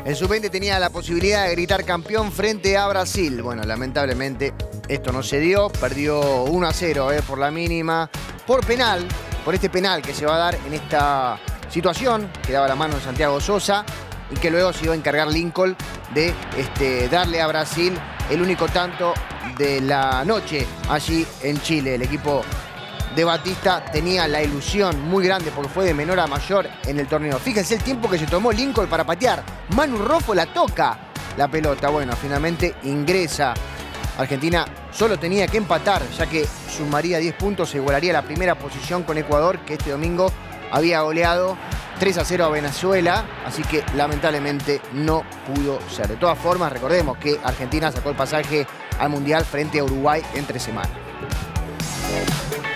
El sub-20 tenía la posibilidad de gritar campeón frente a Brasil. Bueno, lamentablemente esto no se dio. Perdió 1-0 por la mínima. Por penal, por este penal que se va a dar en esta situación, que daba la mano de Santiago Sosa y que luego se iba a encargar Lincoln de darle a Brasil el único tanto de la noche allí en Chile. El equipo de Batista tenía la ilusión muy grande porque fue de menor a mayor en el torneo. Fíjense el tiempo que se tomó Lincoln para patear. Manu Roffo la toca la pelota. Bueno, finalmente ingresa. Argentina solo tenía que empatar, ya que sumaría 10 puntos, se igualaría la primera posición con Ecuador, que este domingo había goleado 3-0 a Venezuela, así que lamentablemente no pudo ser. De todas formas, recordemos que Argentina sacó el pasaje al Mundial frente a Uruguay entre semana.